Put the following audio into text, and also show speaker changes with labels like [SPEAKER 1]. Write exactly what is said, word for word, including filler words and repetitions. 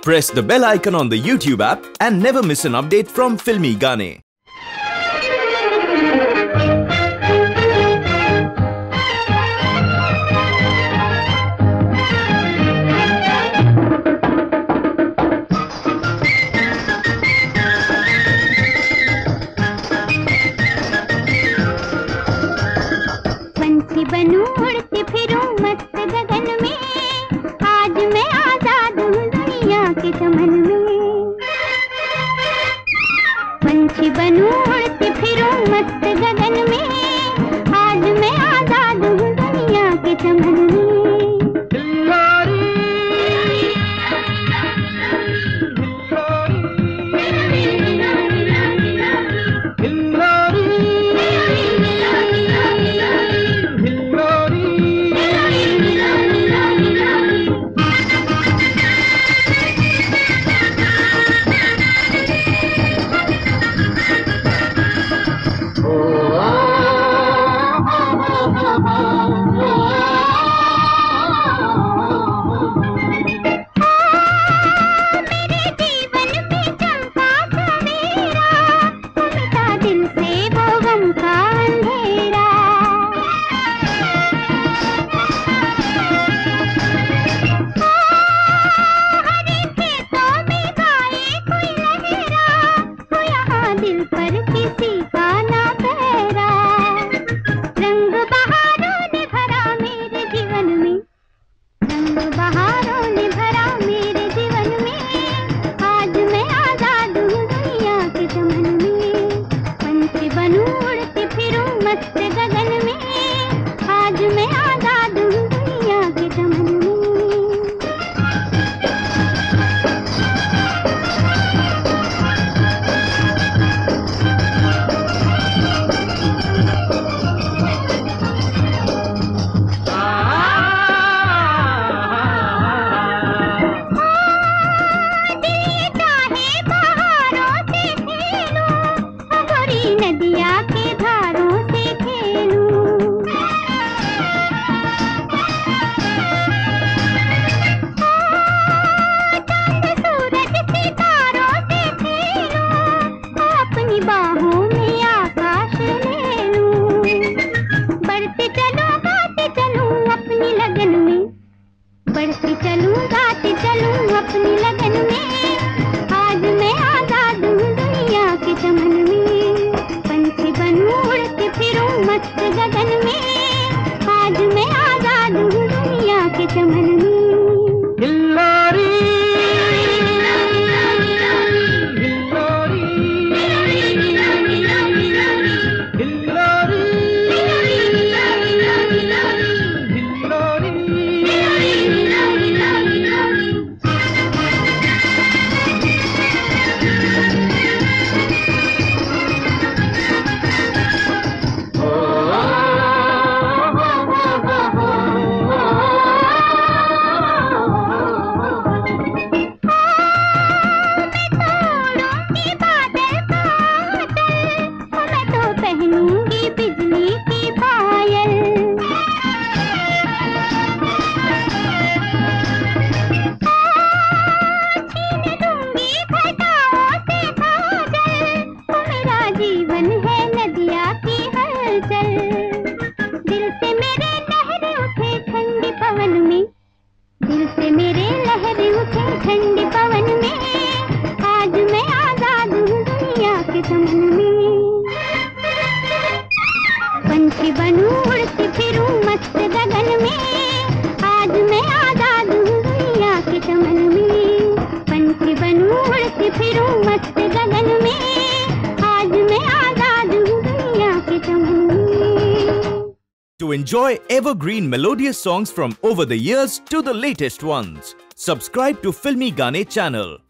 [SPEAKER 1] Press the bell icon on the YouTube app and never miss an update from Filmy Gaane.
[SPEAKER 2] पंछी बनूं उड़ती फिरूं मस्त गगन में, आज मैं आजाद हूँ दुनिया के चमन में। पंछी बनूं उड़ती फिरूं मस्त गगन में, आज मैं आजाद हूँ दुनिया के चमन में। बढ़ती चलूं गाती चलूं अपनी लगन में, आज मैं आजाद हूँ दुनिया के चमन में। पंछी बनूं उड़ती फिरूं मस्त गगन में, आज मैं आजाद हूँ दुनिया के चमन में। ठंडी पवन में, आज मैं आजाद हूँ दुनिया के चमन में। पंछी बनूं उड़ती फिरूं मस्त गगन में, आज मैं आजाद हूँ दुनिया के चमन में। पंछी बनूं उड़ती फिरूं मस्त गगन में, आज मैं आजाद हूँ दुनिया के चमन में।
[SPEAKER 1] To enjoy evergreen melodious songs from over the years to the latest ones, subscribe to Filmy Gaane channel.